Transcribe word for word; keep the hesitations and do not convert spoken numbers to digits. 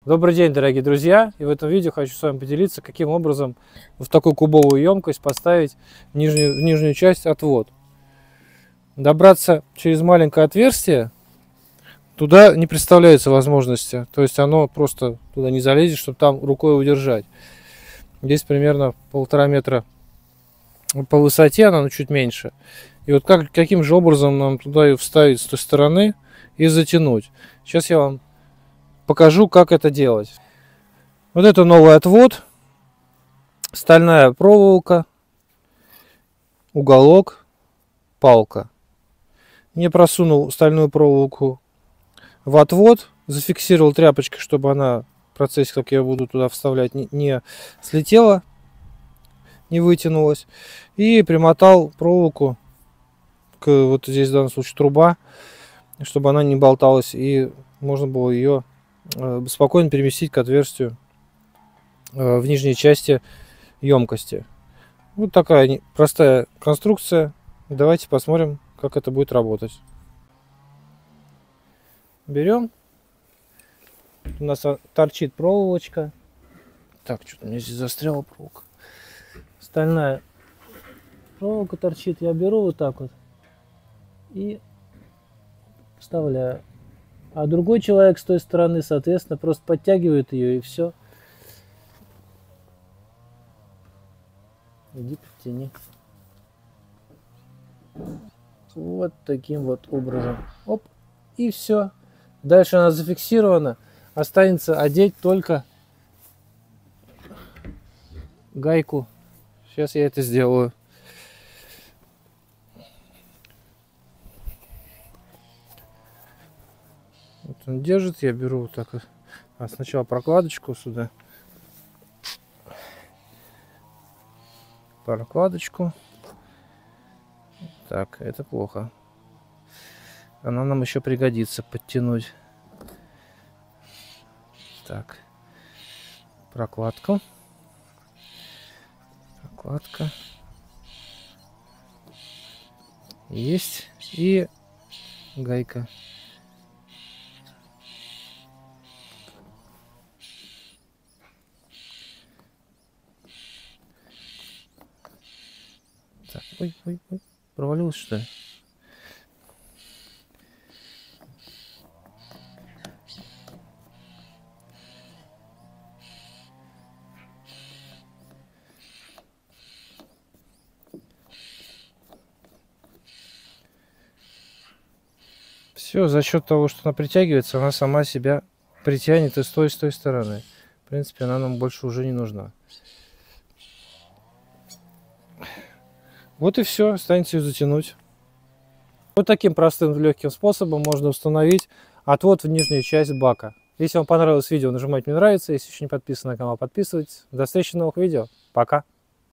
Добрый день, дорогие друзья! И в этом видео хочу с вами поделиться, каким образом в такую кубовую емкость поставить в нижнюю, в нижнюю часть отвод. Добраться через маленькое отверстие туда не представляется возможности. То есть оно просто туда не залезет, чтобы там рукой удержать. Здесь примерно полтора метра по высоте, она ну, чуть меньше. И вот как, каким же образом нам туда ее вставить с той стороны и затянуть. Сейчас я вам покажу, как это делать. Вот это новый отвод, стальная проволока, уголок, палка. Я просунул стальную проволоку в отвод, зафиксировал тряпочкой, чтобы она в процессе, как я буду туда вставлять, не, не слетела, не вытянулась. И примотал проволоку к вот здесь в данном случае труба, чтобы она не болталась и можно было ее спокойно переместить к отверстию в нижней части емкости. Вот такая простая конструкция. Давайте посмотрим, как это будет работать. Берем. У нас торчит проволочка. Так, что-то у меня здесь застряла проволока. Стальная проволока торчит. Я беру вот так вот и вставляю. А другой человек с той стороны, соответственно, просто подтягивает ее и все. Иди подтяни. Вот таким вот образом. Оп. И все. Дальше она зафиксирована. Останется одеть только гайку. Сейчас я это сделаю. Вот он держит, я беру вот так вот. А сначала прокладочку сюда. Прокладочку. Так, это плохо. Она нам еще пригодится подтянуть. Так. Прокладку. Прокладка. Есть. И гайка. Так, ой, ой, ой, провалилось что ли? Все, за счет того, что она притягивается, она сама себя притянет и с той, и с той стороны. В принципе, она нам больше уже не нужна. Вот и все, останется ее затянуть. Вот таким простым легким способом можно установить отвод в нижнюю часть бака. Если вам понравилось видео, нажимайте мне нравится. Если еще не подписаны на канал, подписывайтесь. До встречи в новых видео. Пока.